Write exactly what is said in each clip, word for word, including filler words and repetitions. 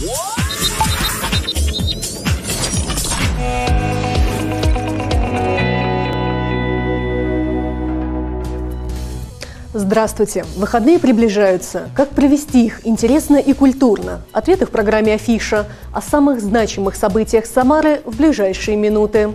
Здравствуйте! Выходные приближаются. Как провести их интересно и культурно? Ответы в программе «Афиша» о самых значимых событиях Самары в ближайшие минуты.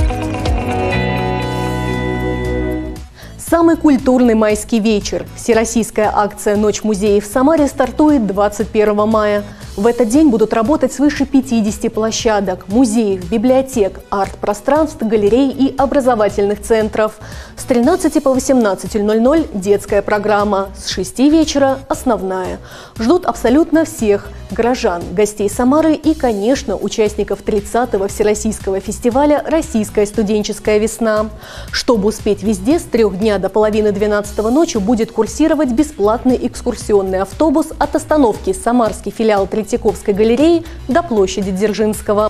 Самый культурный майский вечер. Всероссийская акция «Ночь музеев» в Самаре стартует двадцать первого мая. В этот день будут работать свыше пятидесяти площадок, музеев, библиотек, арт-пространств, галерей и образовательных центров. С тринадцати по восемнадцать ноль ноль детская программа, с шести вечера основная. Ждут абсолютно всех – горожан, гостей Самары и, конечно, участников тридцатого Всероссийского фестиваля «Российская студенческая весна». Чтобы успеть везде, с трех дня до половины двенадцатого ночи будет курсировать бесплатный экскурсионный автобус от остановки «Самарский филиал Третьяковской галереи» до площади Дзержинского.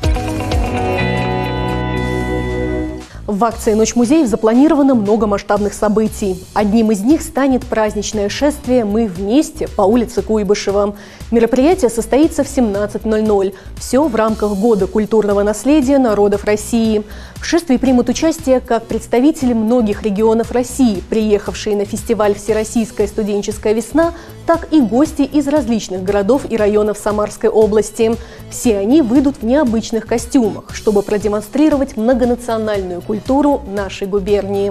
В акции «Ночь музеев» запланировано много масштабных событий. Одним из них станет праздничное шествие «Мы вместе» по улице Куйбышева. Мероприятие состоится в семнадцать ноль ноль. Все в рамках Года культурного наследия народов России. В шествии примут участие как представители многих регионов России, приехавшие на фестиваль «Всероссийская студенческая весна», так и гости из различных городов и районов Самарской области. Все они выйдут в необычных костюмах, чтобы продемонстрировать многонациональную культуру нашей губернии.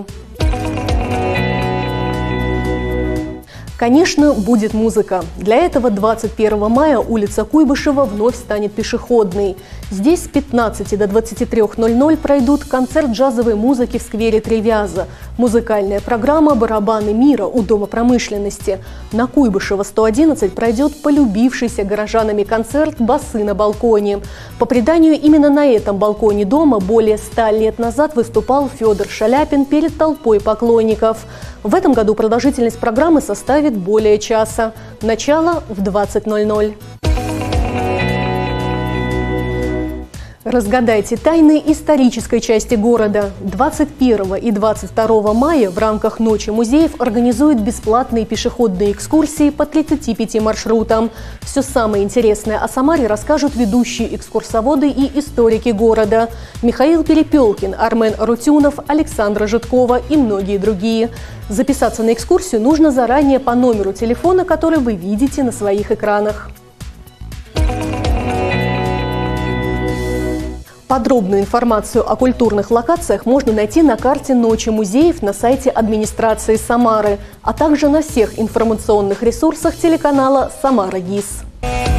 Конечно, будет музыка. Для этого двадцать первого мая улица Куйбышева вновь станет пешеходной. Здесь с пятнадцати до двадцати трёх ноль ноль пройдут концерт джазовой музыки в сквере Три Вяза, музыкальная программа «Барабаны мира» у Дома промышленности. На Куйбышева сто одиннадцать пройдет полюбившийся горожанами концерт «Басы на балконе». По преданию, именно на этом балконе дома более ста лет назад выступал Федор Шаляпин перед толпой поклонников. В этом году продолжительность программы составит более часа. Начало в двадцать ноль ноль. Разгадайте тайны исторической части города. двадцать первого и двадцать второго мая в рамках Ночи музеев организуют бесплатные пешеходные экскурсии по тридцати пяти маршрутам. Все самое интересное о Самаре расскажут ведущие экскурсоводы и историки города. Михаил Перепелкин, Армен Арутюнов, Александра Житкова и многие другие. Записаться на экскурсию нужно заранее по номеру телефона, который вы видите на своих экранах. Подробную информацию о культурных локациях можно найти на карте «Ночи музеев» на сайте администрации Самары, а также на всех информационных ресурсах телеканала «Самара ГИС».